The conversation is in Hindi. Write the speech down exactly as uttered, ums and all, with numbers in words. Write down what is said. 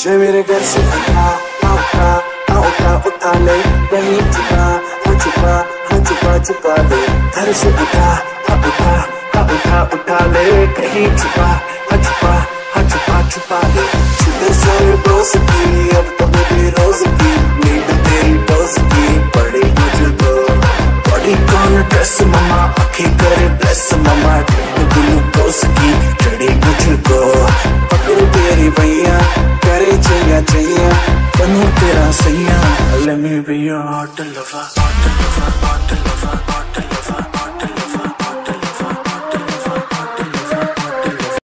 तुझे मेरे घर से उठा हाँ उठा हाँ उठा उठा ले, कहीं छुपा हाँ छुपा हाँ छुपा छुपा ले, घर से उठा हाँ उठा हाँ उठा उठा ले, कहीं छुपा हाँ छुपा हाँ छुपा छुपा ले। छुपे सारे दोस्त की